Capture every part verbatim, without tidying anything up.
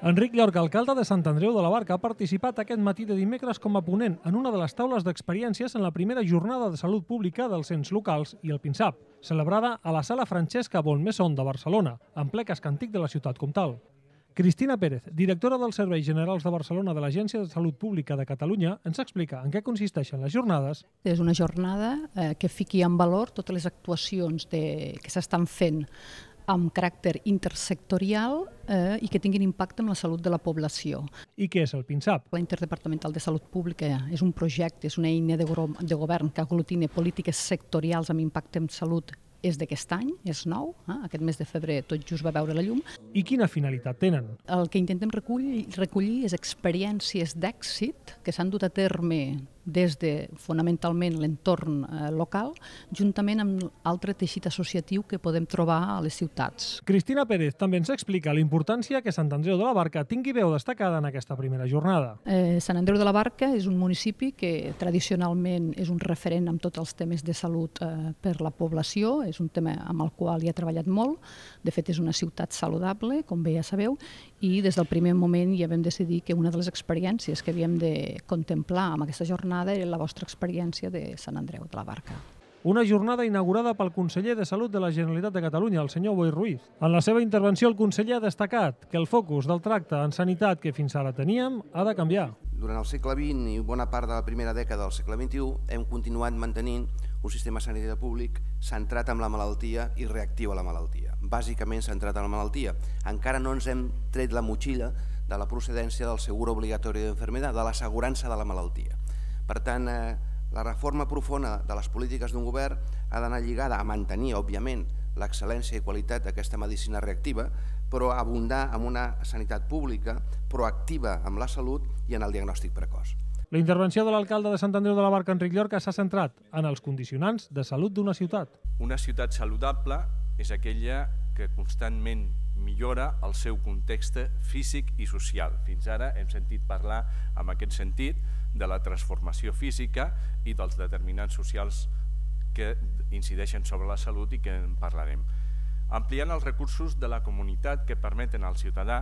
Enric Llorca, alcalde de Sant Andreu de la Barca, ha participat aquest matí de dimecres com a ponent en una de les taules d'experiències en la primera jornada de salut pública dels ens locals i el PINSAP, celebrada a la Sala Francesca Bonnemaison de Barcelona, en ple casc antic de la ciutat comtal. Cristina Pérez, directora dels Serveis Generals de Barcelona de l'Agència de Salut Pública de Catalunya, ens explica en què consisteixen les jornades. És una jornada eh, que fiqui en valor totes les actuacions de, que s'estan fent amb caràcter intersectorial eh, i que tinguin impacte en la salut de la població. I què és el PINSAP? La Interdepartamental de Salut Pública és un projecte, és una eina de, de govern que aglutina polítiques sectorials amb impacte en salut. És d'aquest any, és nou, eh? Aquest mes de febrer tot just va veure la llum. I quina finalitat tenen? El que intentem recollir, recollir és experiències d'èxit que s'han dut a terme des de fonamentalment l'entorn eh, local, juntament amb altre teixit associatiu que podem trobar a les ciutats. Cristina Pérez també ens explica la importància que Sant Andreu de la Barca tingui veu destacada en aquesta primera jornada. Eh, Sant Andreu de la Barca és un municipi que tradicionalment és un referent amb tots els temes de salut eh, per la població, és un tema amb el qual hi ha treballat molt, de fet és una ciutat saludable, com bé ja sabeu, i des del primer moment ja vam decidir que una de les experiències que havíem de contemplar amb aquesta jornada era la vostra experiència de Sant Andreu de la Barca. Una jornada inaugurada pel conseller de Salut de la Generalitat de Catalunya, el senyor Boi Ruiz. En la seva intervenció, el conseller ha destacat que el focus del tracte en sanitat que fins ara teníem ha de canviar. Durant el segle vint i bona part de la primera dècada del segle vint-i-u hem continuat mantenint un sistema sanitari públic centrat en la malaltia i reactiu a la malaltia. Bàsicament centrat en la malaltia. Encara no ens hem tret la motxilla de la procedència del seguro obligatori d'enfermedad, de l'assegurança de la malaltia. Per tant, eh, la reforma profunda de les polítiques d'un govern ha d'anar lligada a mantenir, òbviament, l'excel·lència i qualitat d'aquesta medicina reactiva, però abundar en una sanitat pública proactiva amb la salut i en el diagnòstic precoç. La intervenció de l'alcalde de Sant Andreu de la Barca, Enric Llorca, s'ha centrat en els condicionants de salut d'una ciutat. Una ciutat saludable és aquella que constantment millora el seu context físic i social. Fins ara hem sentit parlar en aquest sentit de la transformació física i dels determinants socials que incideixen sobre la salut i que en parlarem. Ampliant els recursos de la comunitat que permeten al ciutadà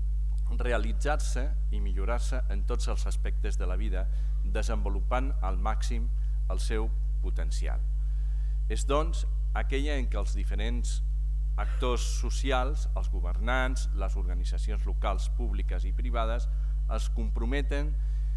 realitzar-se i millorar-se en tots els aspectes de la vida, desenvolupant al màxim el seu potencial. És, doncs, aquella en què els diferents actors socials, els governants, les organitzacions locals públiques i privades, es comprometen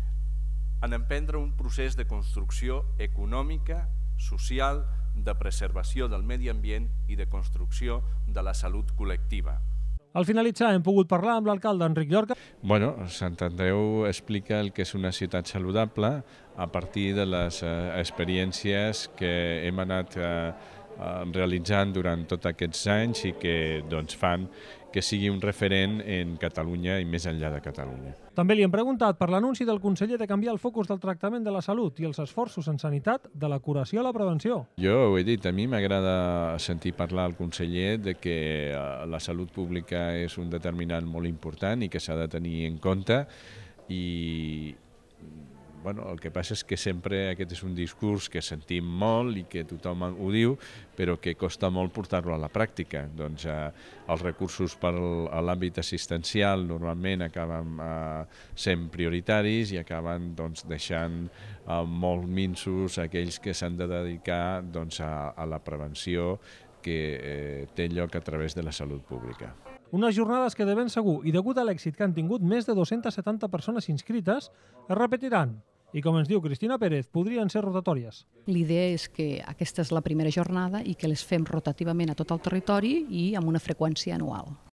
en emprendre un procés de construcció econòmica, social, de preservació del medi ambient i de construcció de la salut col·lectiva. Al finalitzar hem pogut parlar amb l'alcalde Enric Llorca. Bueno, Sant Andreu explica el que és una ciutat saludable a partir de les eh, experiències que hem anat eh, realitzant durant tots aquests anys i que doncs, fan que sigui un referent en Catalunya i més enllà de Catalunya. També li hem preguntat per l'anunci del conseller de canviar el focus del tractament de la salut i els esforços en sanitat de la curació a la prevenció. Jo ho he dit, a mi m'agrada sentir parlar al conseller de que la salut pública és un determinant molt important i que s'ha de tenir en compte i bueno, el que passa és que sempre aquest és un discurs que sentim molt i que tothom ho diu, però que costa molt portar-lo a la pràctica. Doncs eh, els recursos per a l'àmbit assistencial normalment acaben eh, sent prioritaris i acaben doncs, deixant eh, molt minsos aquells que s'han de dedicar doncs, a, a la prevenció que eh, té lloc a través de la salut pública. Unes jornades que de ben segur i degut a l'èxit que han tingut més de dues-centes setanta persones inscrites es repetiran i, com ens diu Cristina Pérez, podrien ser rotatòries. L'idea és que aquesta és la primera jornada i que les fem rotativament a tot el territori i amb una freqüència anual.